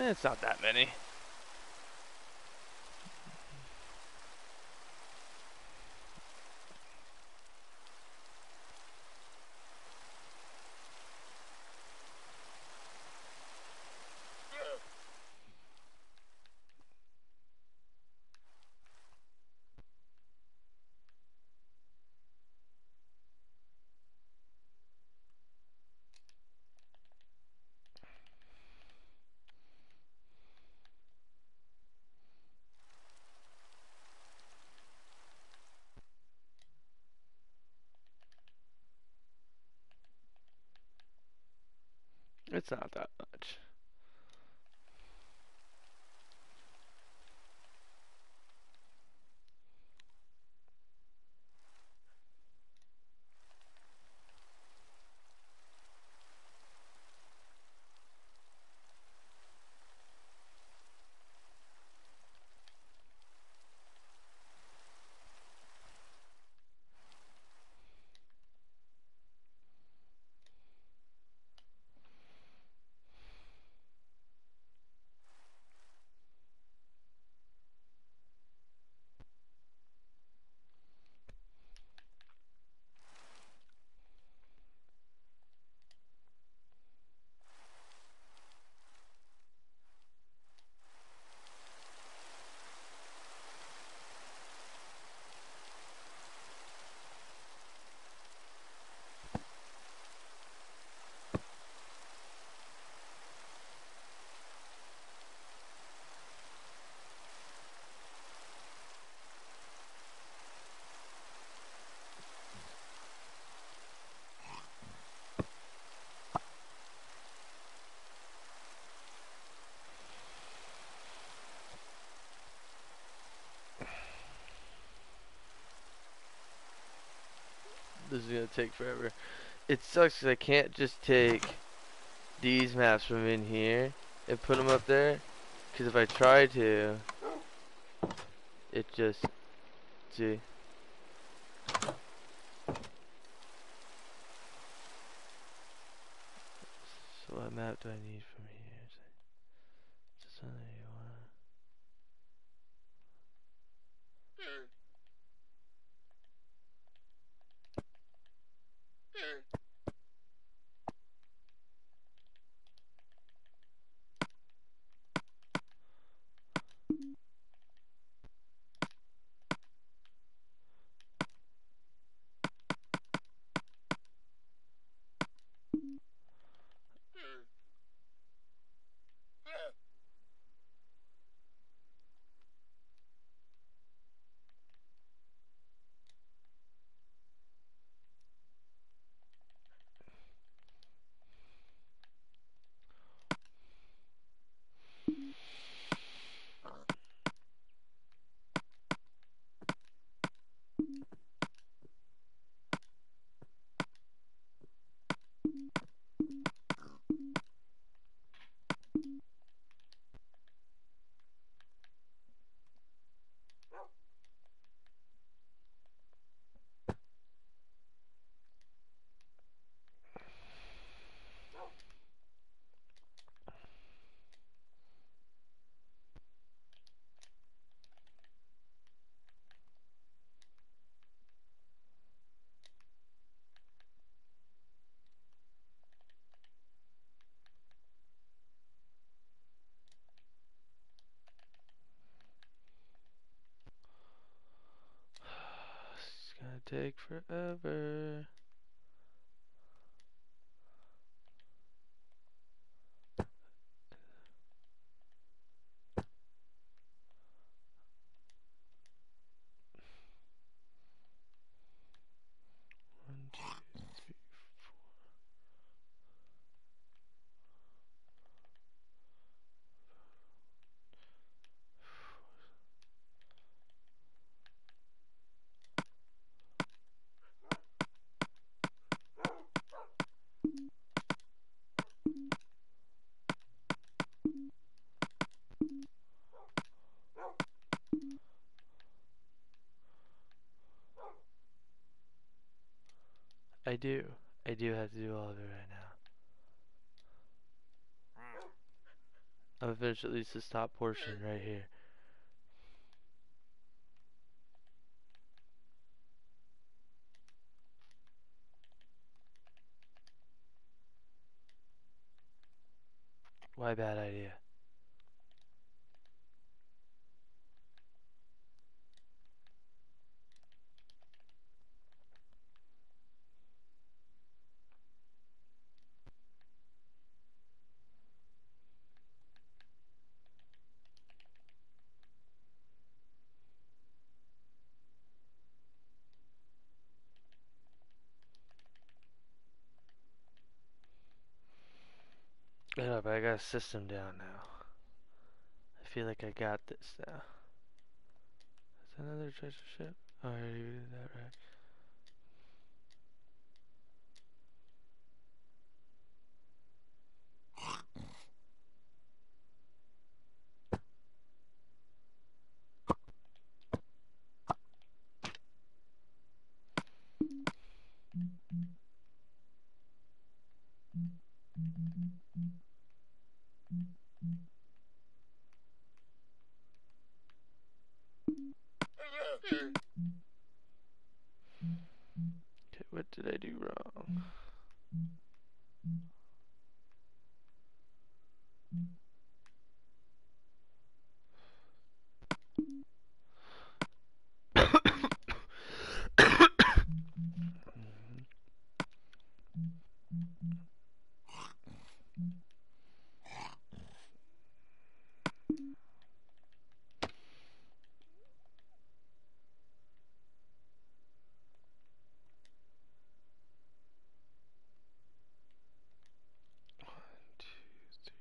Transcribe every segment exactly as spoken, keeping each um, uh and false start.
it's not that many. It's not that much. This is gonna take forever. It sucks because I can't just take these maps from in here and put them up there. Because if I try to, it just, see. So what map do I need from here? Is this one that you want? It's gonna take forever. One, two, three, four. I do. I do have to do all of it right now. I'm gonna finish at least this top portion right here. Why bad idea? Yeah, but I got a system down now. I feel like I got this now. Is that another treasure ship? Oh, I already did that right. Okay, what did I do wrong? One, two, three,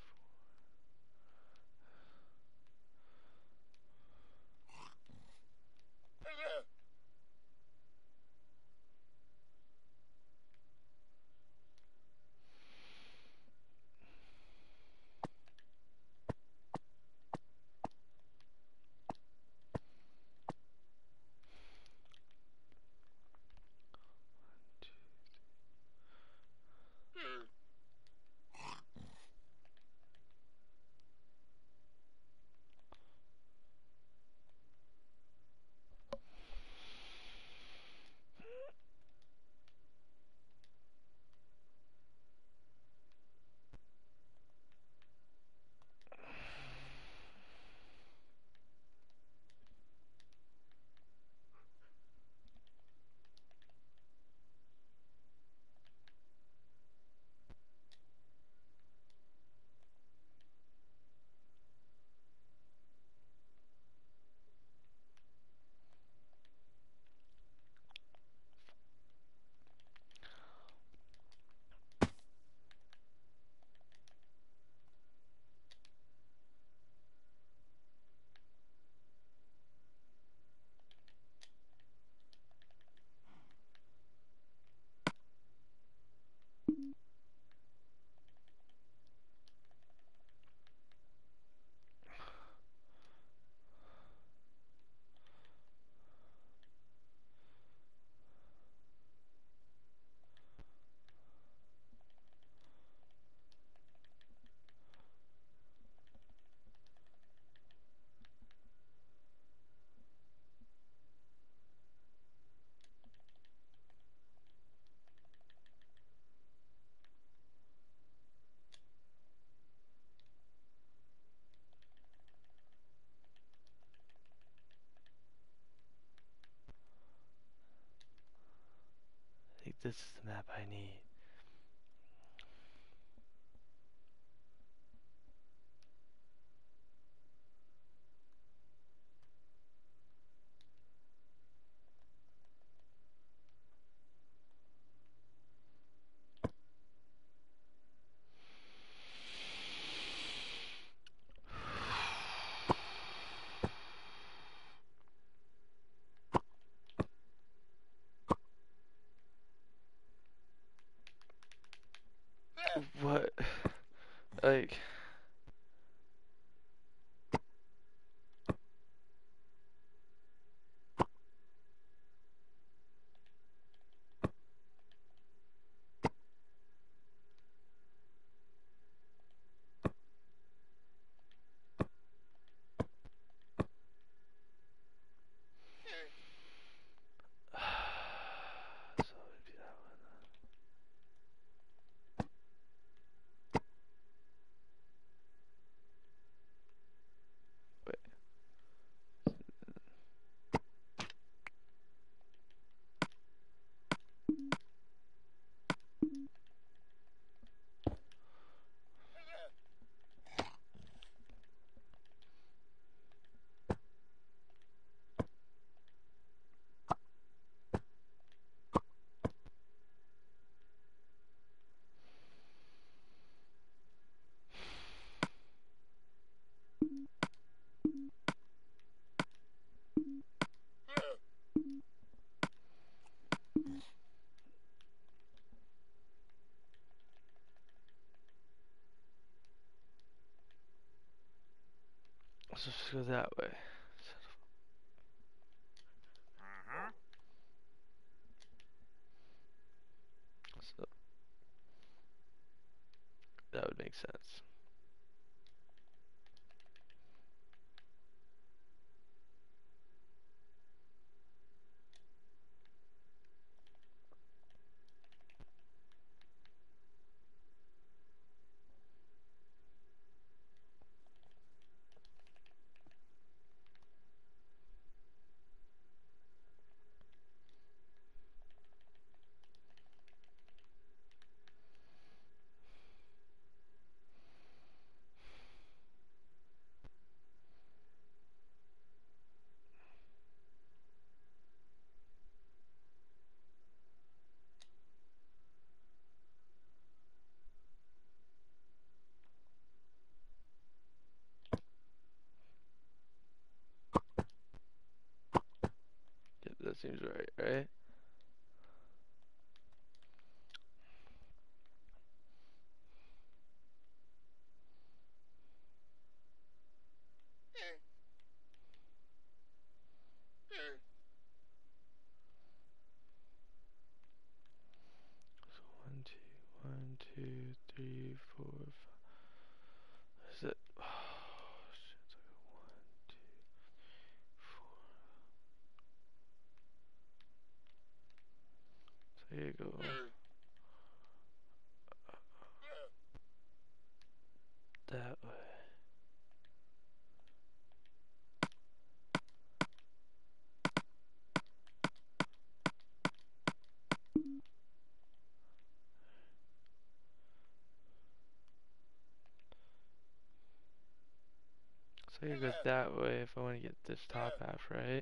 I think this is the map I need. What? Like... So let's go that way. So that would make sense. Yep, that seems right, right? So one, two, one, two, three, four, five. Is it? Oh, shit. It's like one, two, four. So here you go. That way. So you go that way if I want to get this top half right.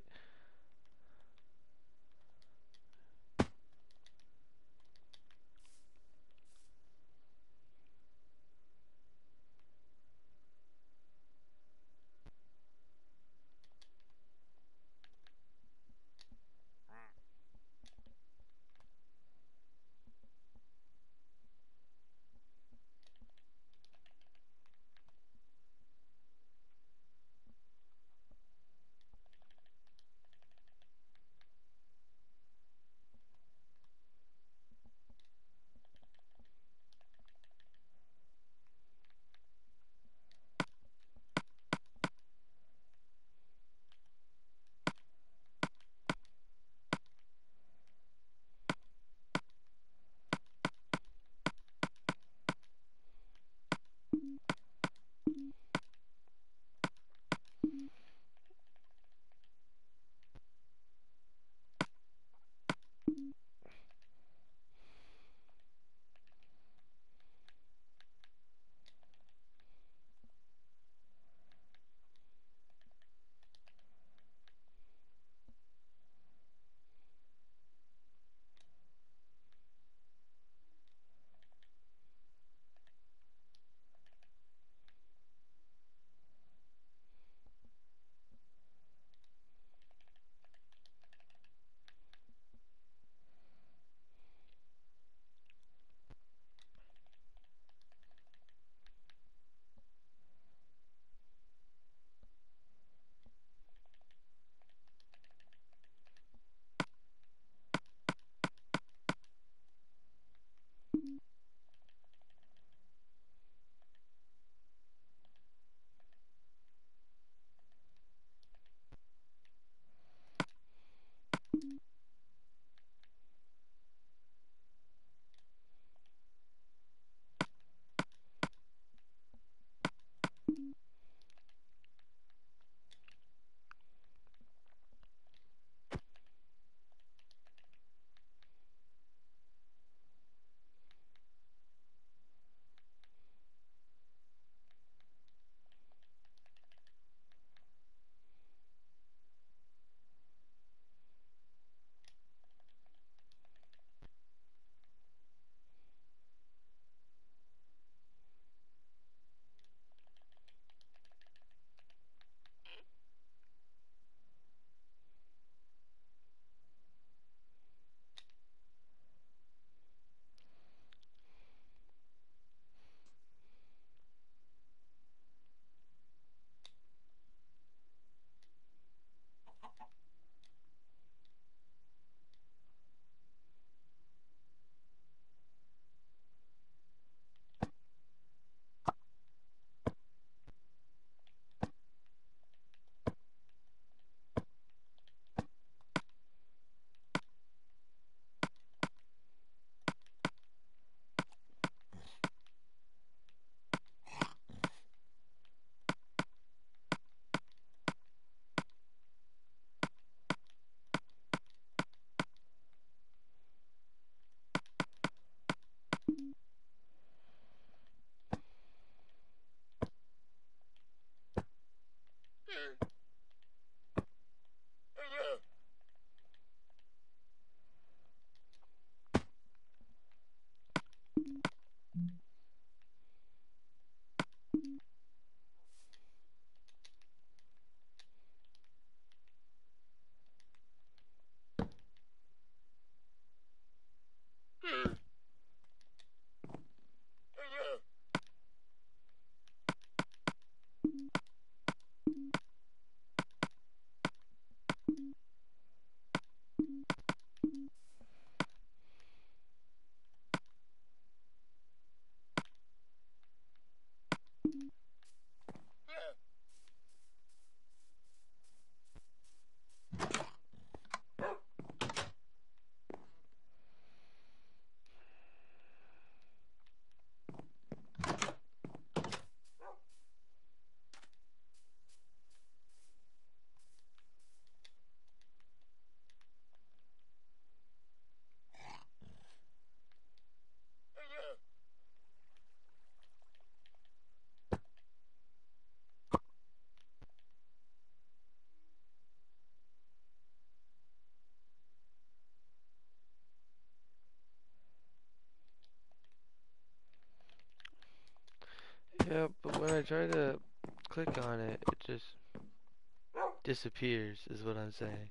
Yeah, but when I try to click on it, it just disappears, is what I'm saying.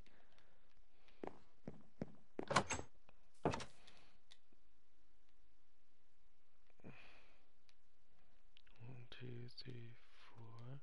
One, two, three, four.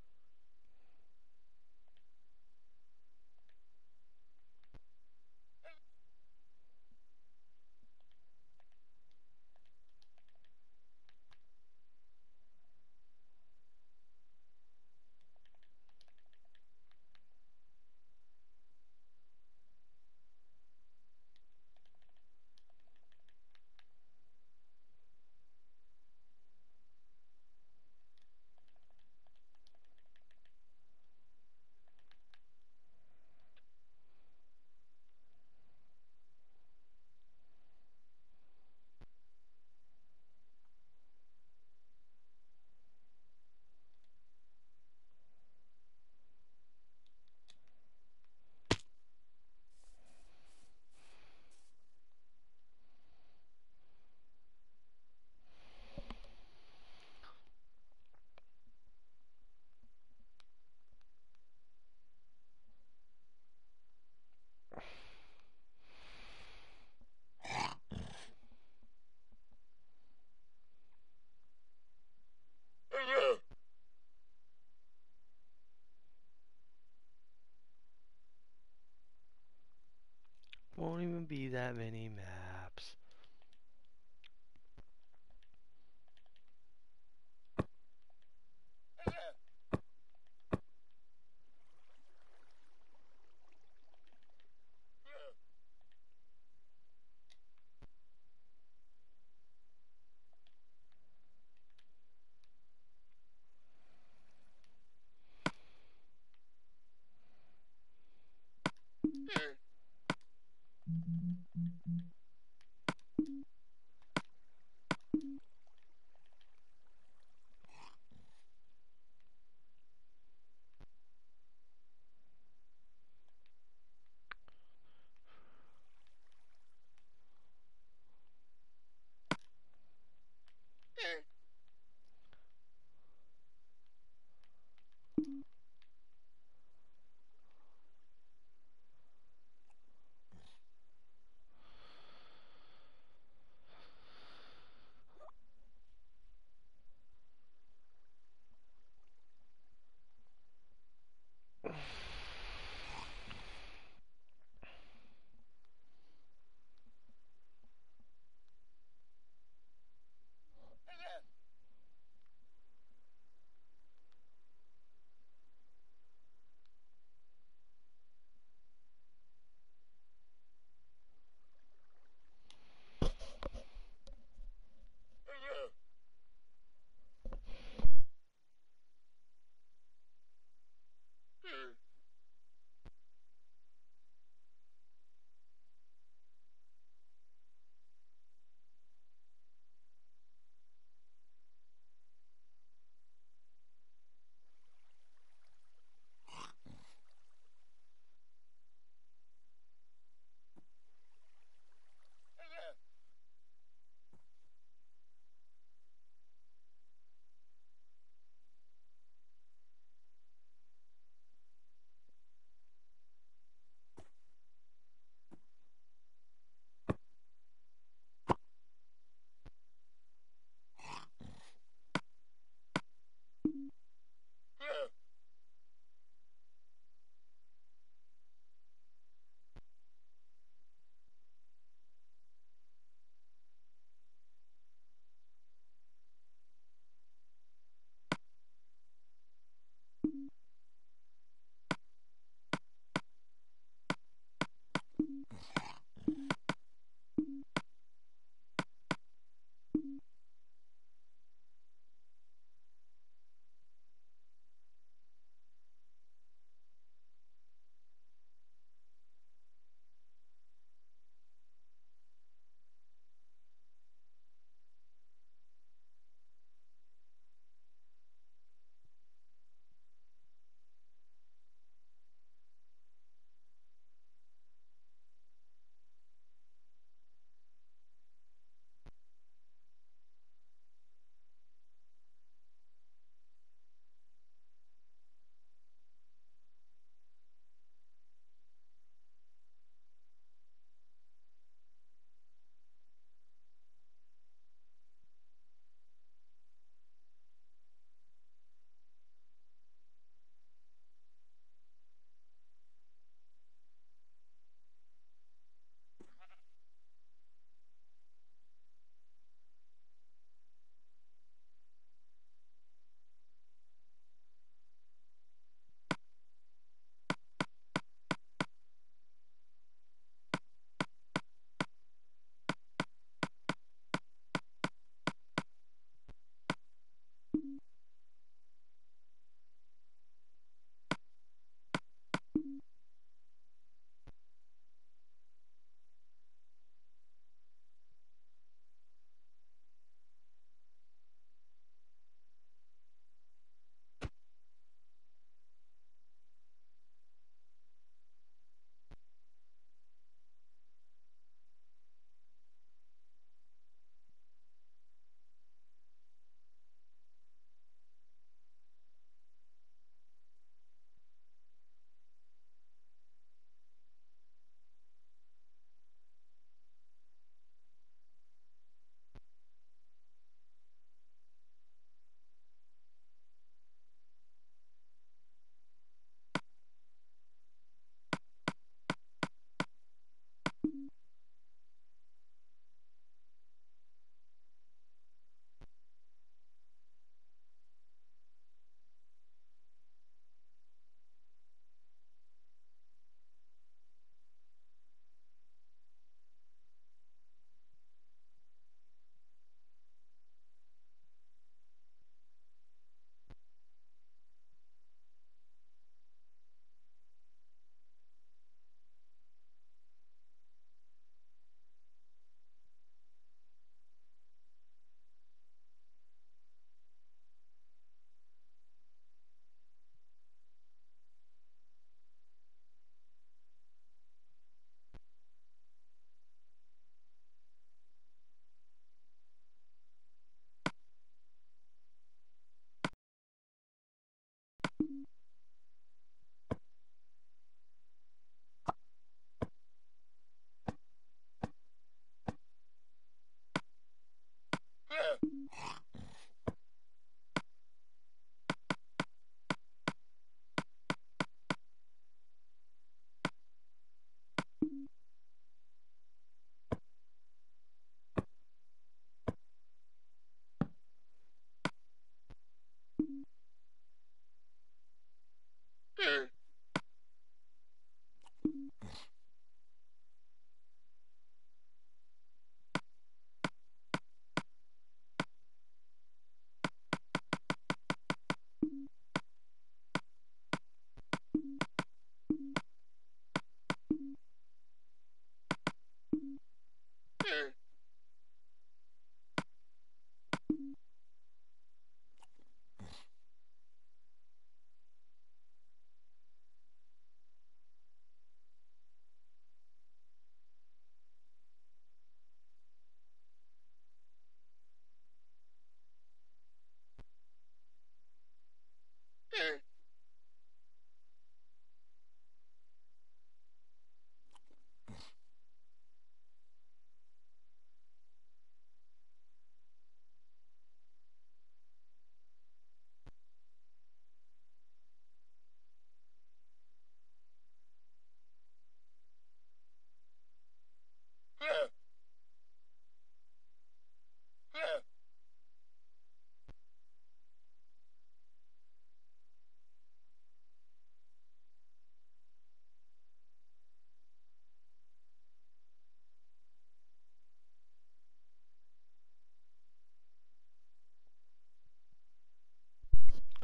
Won't even be that many maps.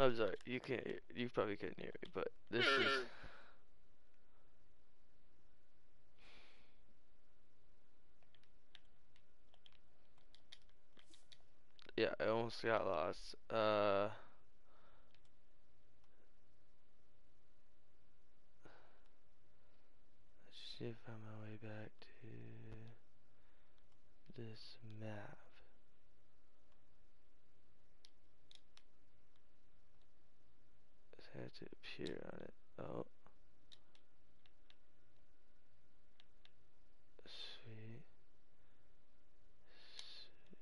I'm sorry, you can't hear, you probably couldn't hear me, but this is... Yeah, I almost got lost. Uh... Let's see if I find my way back to this map. I have to appear on it. Oh. Sweet. Sweet.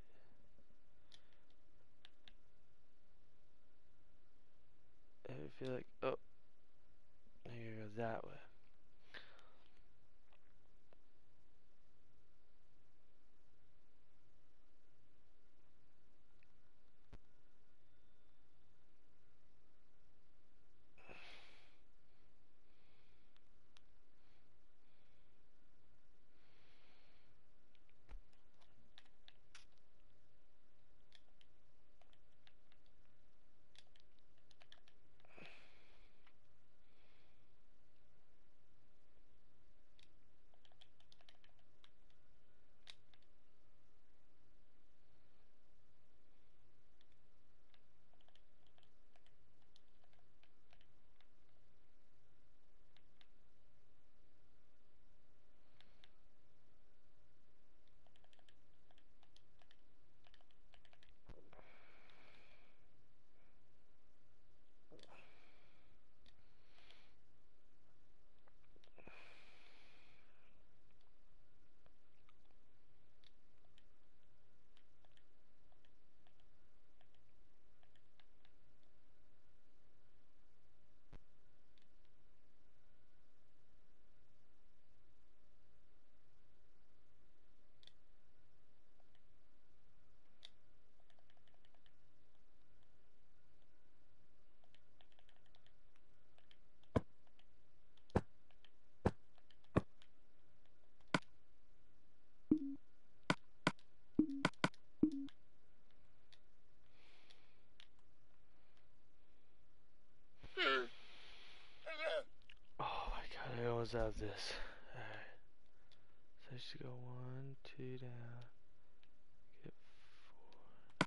I feel like, oh, here goes that way. Oh my god, I almost have this. Alright. So I should go one, two down. Get four.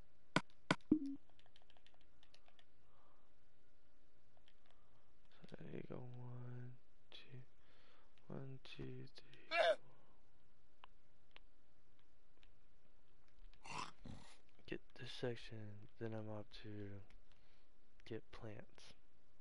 So I need to go one, two, one, two, three, four. Get this section, then I'm up to get plants.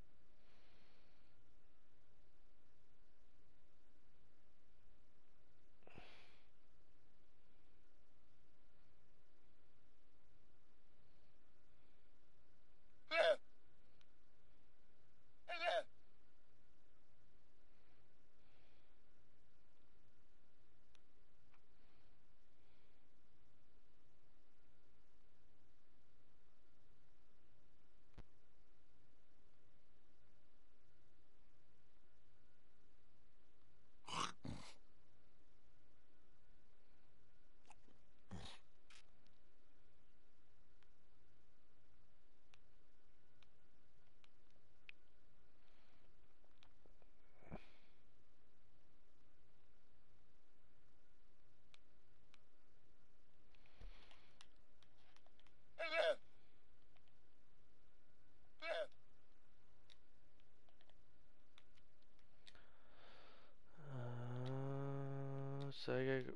Uh, so I gotta go.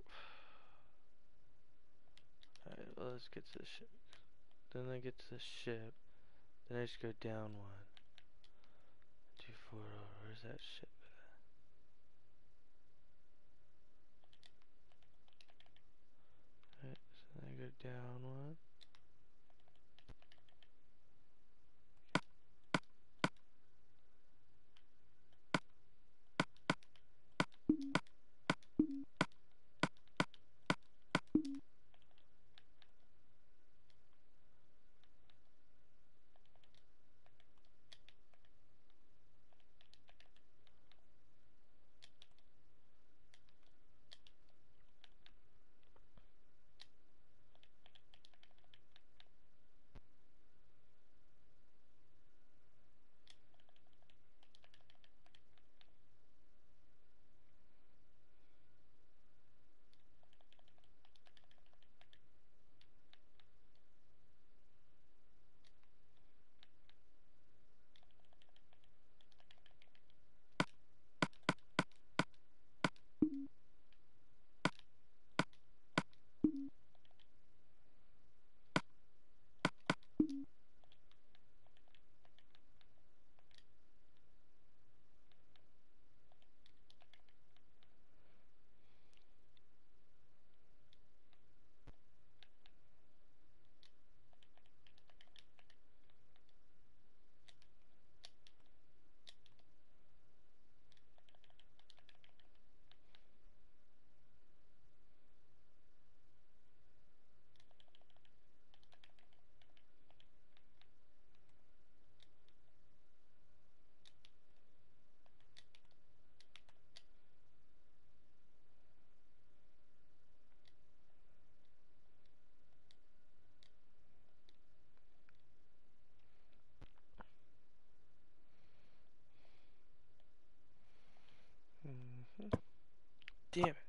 Alright, well, let's get to the ship. Then I get to the ship. Then I just go down one. Two, four, oh, where's that ship at? Alright, so then I go down one. Damn it.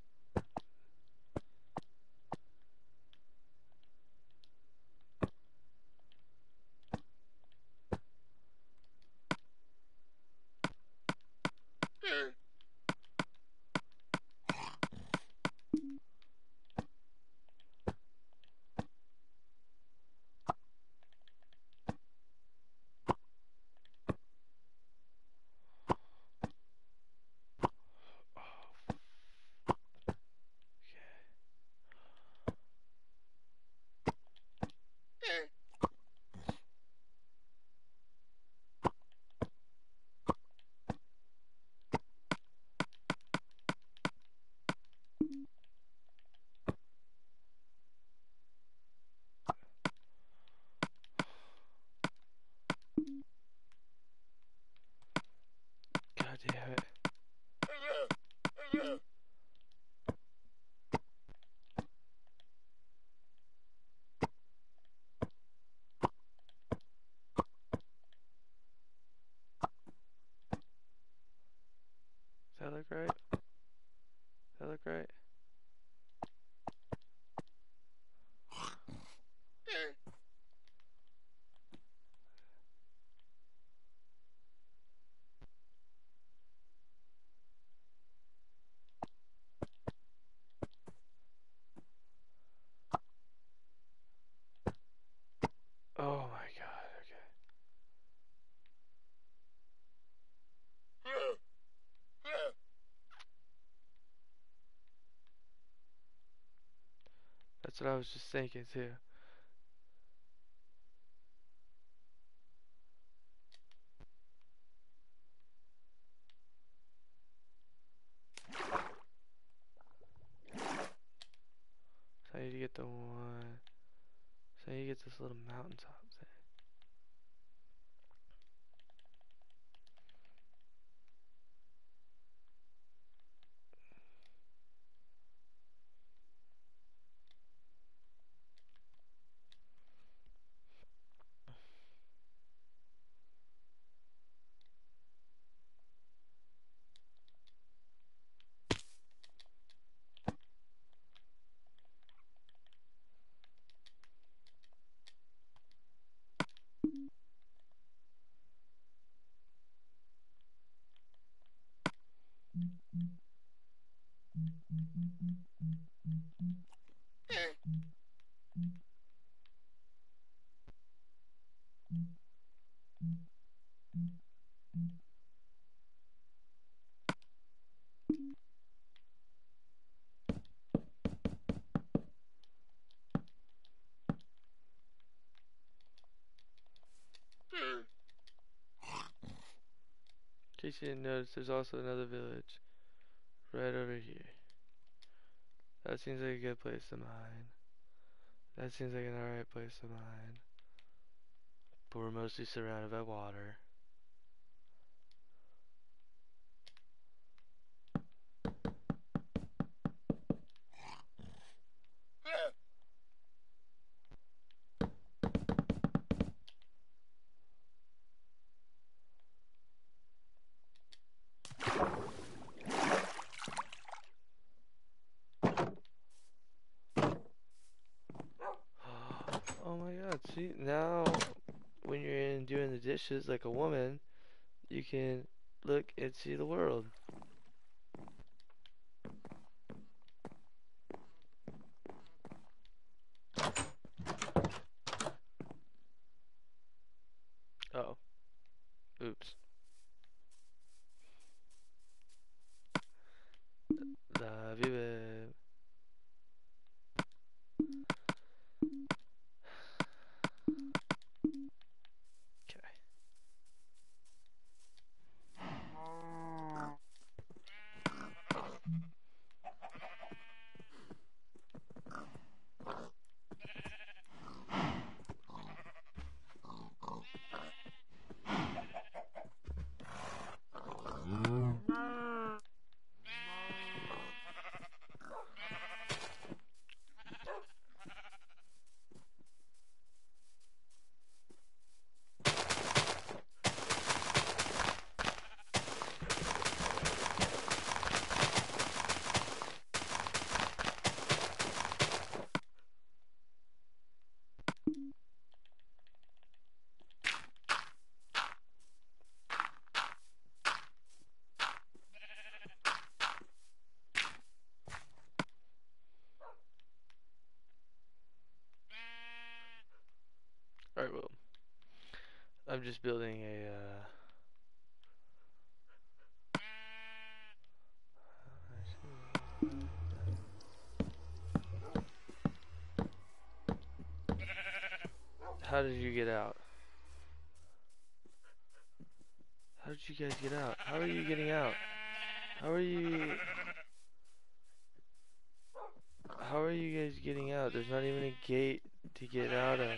God damn it. Does that look right? Does that look right? Oh my god, okay. That's what I was just thinking too. So I need to get the one. So I need to get this little mountaintop thing. In case you didn't notice, there's also another village right over here. That seems like a good place to mine. That seems like an alright place to mine. But we're mostly surrounded by water. Oh my god, see, now when you're in doing the dishes like a woman, you can look and see the world. Oh, oops. Love you, babe. Okay. I'm just building a, uh... How did you get out? How did you guys get out? How are you getting out? How are you... How are you guys getting out? There's not even a gate to get out of.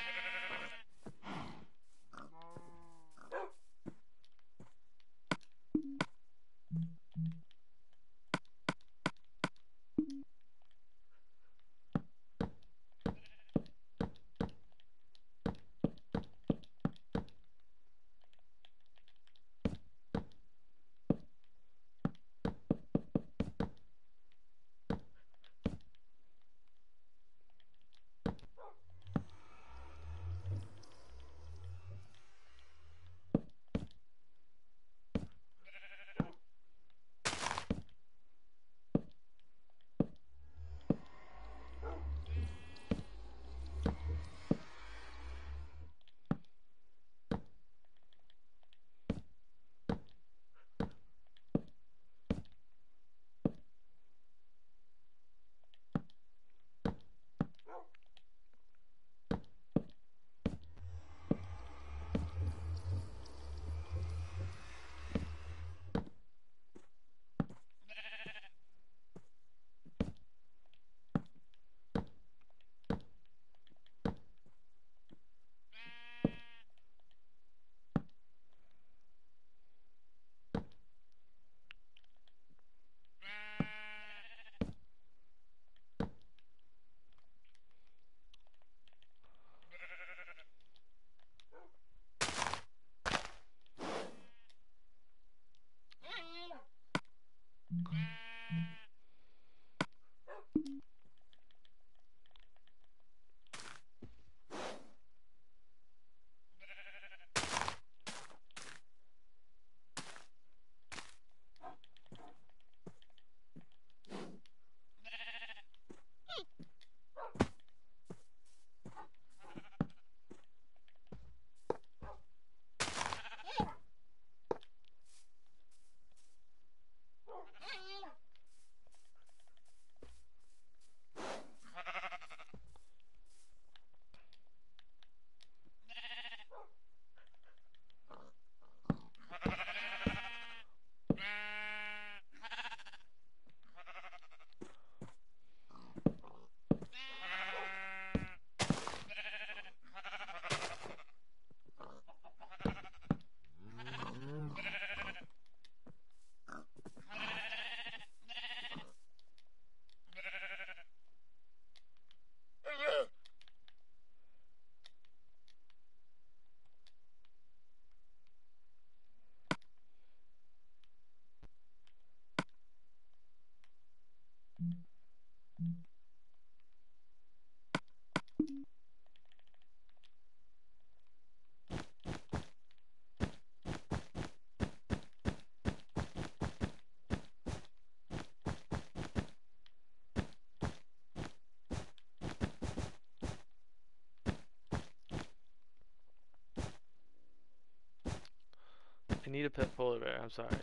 I need a pet polar bear, I'm sorry.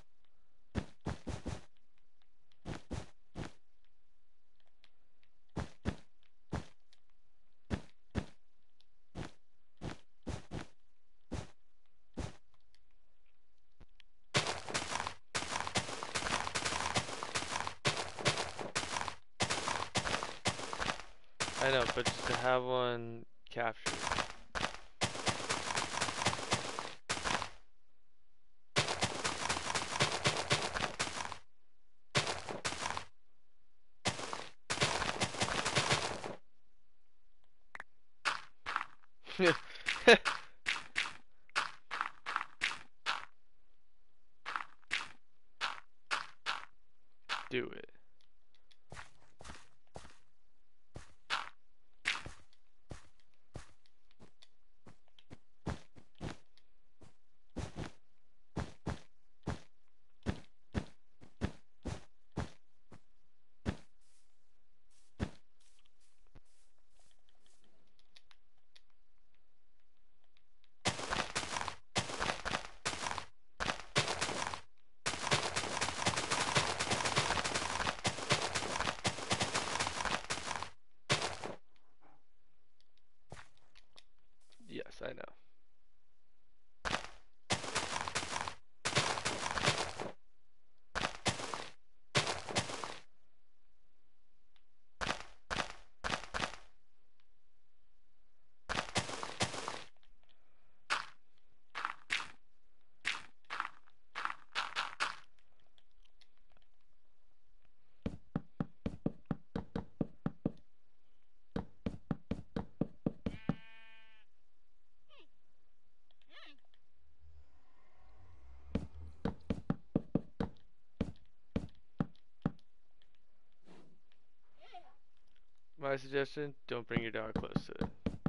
I know, but just to have one captured. Do it. Yes, I know. My suggestion, don't bring your dog close to it.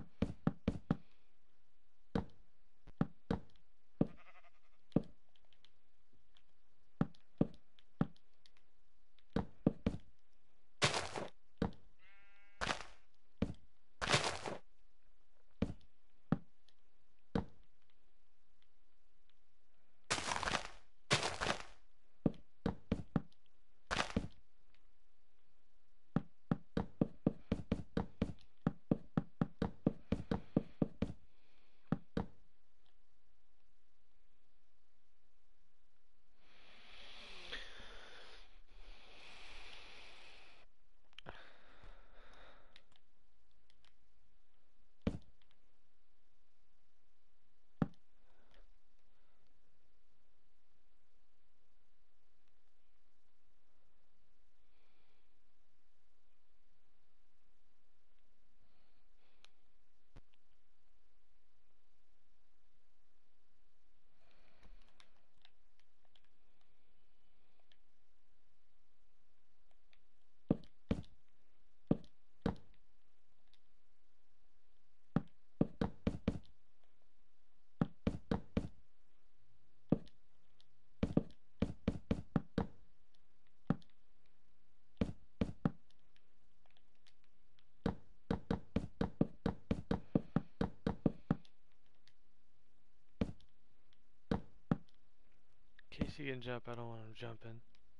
In case he can jump, I don't want him jumping.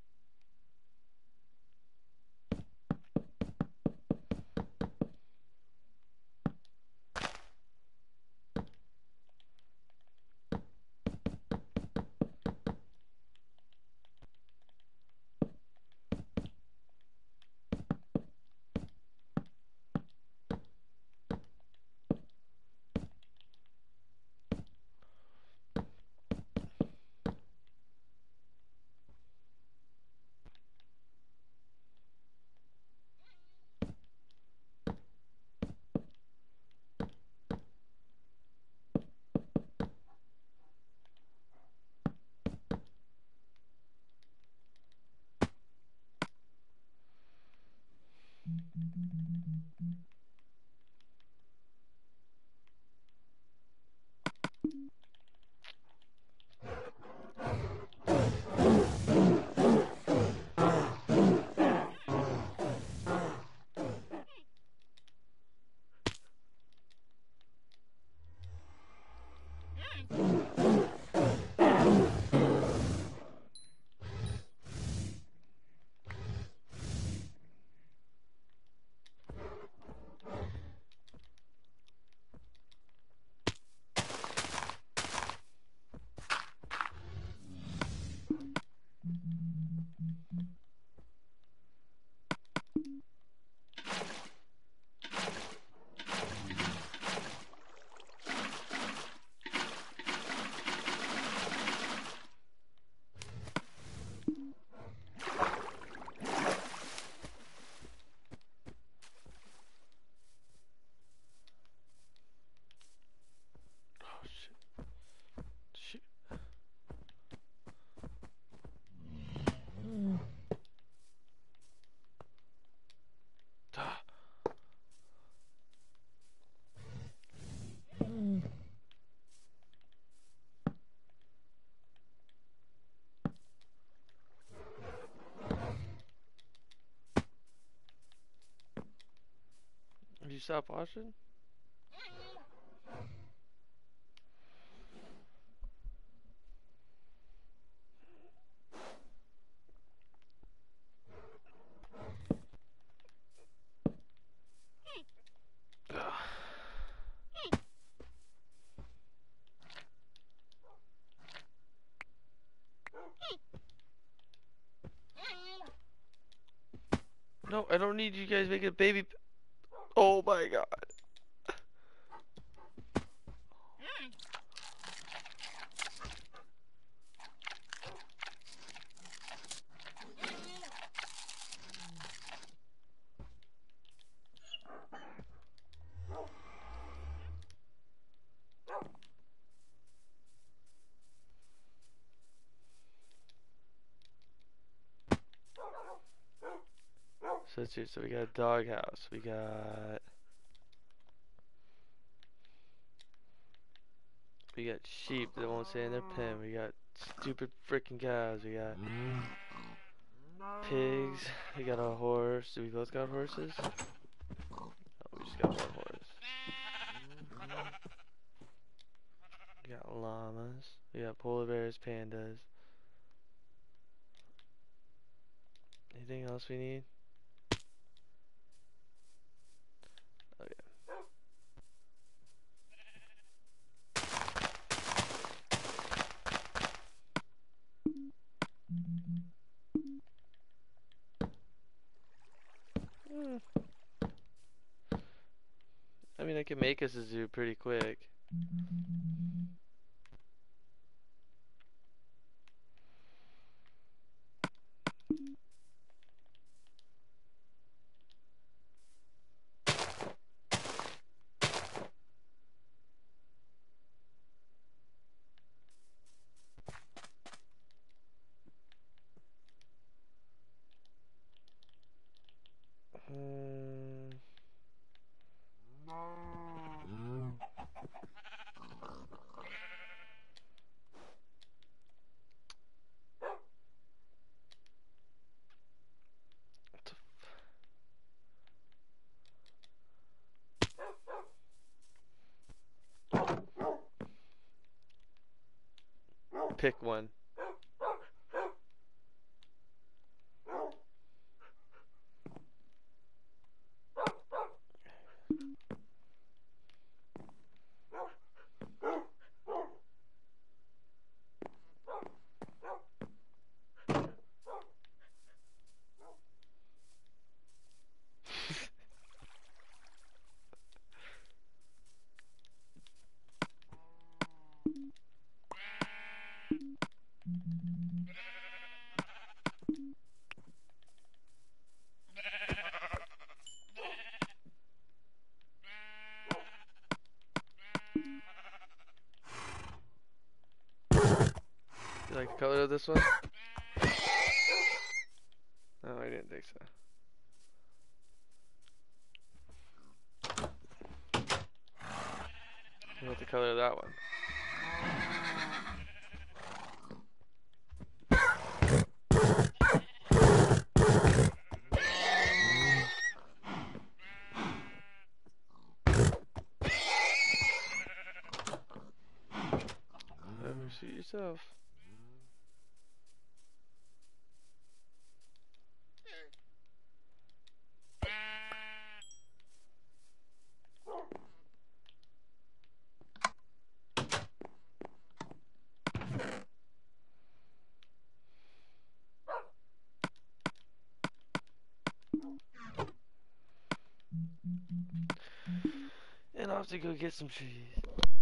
Oh shit. Shoot. Ah. Did you stop watching? don't need you guys making a baby. Oh my god. So let's see, so we got a doghouse, we got we got sheep that won't stay in their pen, we got stupid freaking cows, we got pigs, we got a horse. Do we both got horses? Oh, we just got one horse. We got llamas, we got polar bears, pandas. Anything else we need? Okay. Hmm. I mean, I can make us a zoo pretty quick. Hmm. Pick one. You like the color of this one? No, I didn't think so. What about the color of that one? Whatever, suit yourself. And I'll have to go get some trees.